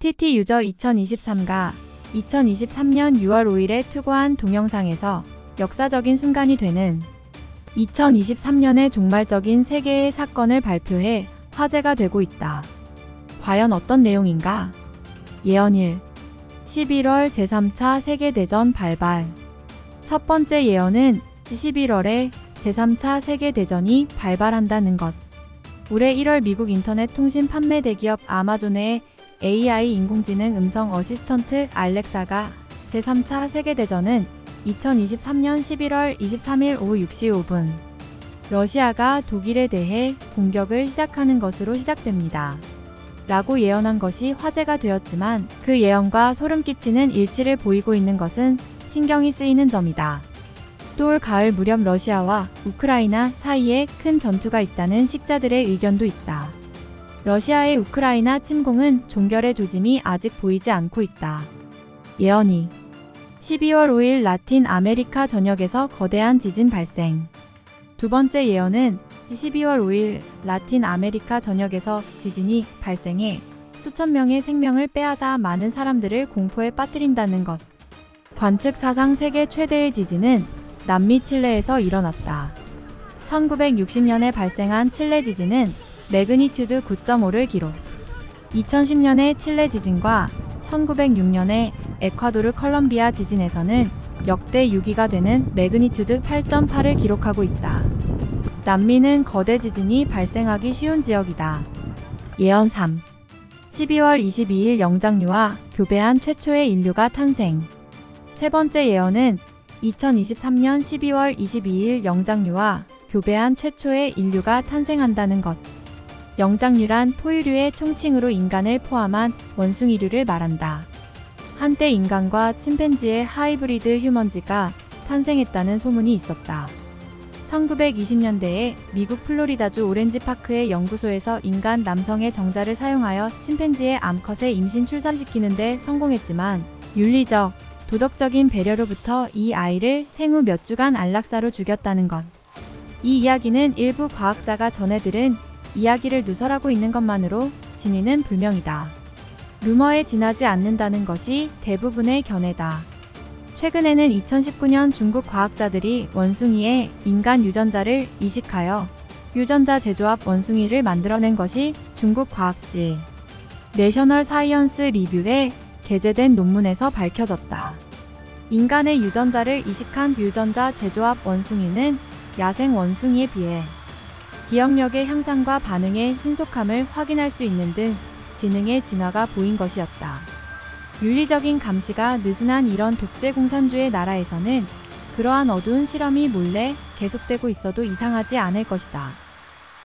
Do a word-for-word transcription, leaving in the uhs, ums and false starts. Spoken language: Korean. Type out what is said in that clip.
엔티티 유저 이천이십삼가 이천이십삼년 유월 오일에 투고한 동영상에서 역사적인 순간이 되는 이천이십삼년의 종말적인 세 개의 사건을 발표해 화제가 되고 있다. 과연 어떤 내용인가? 예언 일. 십일월 제삼차 세계대전 발발. 첫 번째 예언은 십일월에 제삼차 세계대전이 발발한다는 것. 올해 일월 미국 인터넷 통신 판매 대기업 아마존의 에이아이 인공지능 음성 어시스턴트 알렉사가 제삼차 세계대전은 이천이십삼년 십일월 이십삼일 오후 육시 오분 러시아가 독일에 대해 공격을 시작하는 것으로 시작됩니다. 라고 예언한 것이 화제가 되었지만 그 예언과 소름 끼치는 일치를 보이고 있는 것은 신경이 쓰이는 점이다. 또 올 가을 무렵 러시아와 우크라이나 사이에 큰 전투가 있다는 식자들의 의견도 있다. 러시아의 우크라이나 침공은 종결의 조짐이 아직 보이지 않고 있다. 예언 이. 십이월 오일 라틴 아메리카 전역에서 거대한 지진 발생. 두 번째 예언은 십이월 오일 라틴 아메리카 전역에서 지진이 발생해 수천 명의 생명을 빼앗아 많은 사람들을 공포에 빠뜨린다는 것. 관측 사상 세계 최대의 지진은 남미 칠레에서 일어났다. 천구백육십년에 발생한 칠레 지진은 매그니튜드 구 점 오를 기록. 이천십년의 칠레 지진과 천구백육년의 에콰도르 컬럼비아 지진에서는 역대 육 위가 되는 매그니튜드 팔 점 팔을 기록하고 있다. 남미는 거대 지진이 발생하기 쉬운 지역이다. 예언 삼. 십이월 이십이일 영장류와 교배한 최초의 인류가 탄생. 세 번째 예언은 이천이십삼년 십이월 이십이일 영장류와 교배한 최초의 인류가 탄생한다는 것. 영장류란 포유류의 총칭으로 인간을 포함한 원숭이류를 말한다. 한때 인간과 침팬지의 하이브리드 휴먼지가 탄생했다는 소문이 있었다. 천구백이십년대에 미국 플로리다주 오렌지파크의 연구소에서 인간 남성의 정자를 사용하여 침팬지의 암컷에 임신 출산시키는 데 성공했지만 윤리적, 도덕적인 배려로부터 이 아이를 생후 몇 주간 안락사로 죽였다는 것. 이 이야기는 일부 과학자가 전해 들은 이야기를 누설하고 있는 것만으로 진위는 불명이다. 루머에 지나지 않는다는 것이 대부분의 견해다. 최근에는 이천십구년 중국 과학자들이 원숭이의 인간 유전자를 이식하여 유전자 재조합 원숭이를 만들어낸 것이 중국 과학지 내셔널 사이언스 리뷰에 게재된 논문에서 밝혀졌다. 인간의 유전자를 이식한 유전자 재조합 원숭이는 야생 원숭이에 비해 기억력의 향상과 반응의 신속함을 확인할 수 있는 등 지능의 진화가 보인 것이었다. 윤리적인 감시가 느슨한 이런 독재 공산주의 나라에서는 그러한 어두운 실험이 몰래 계속되고 있어도 이상하지 않을 것이다.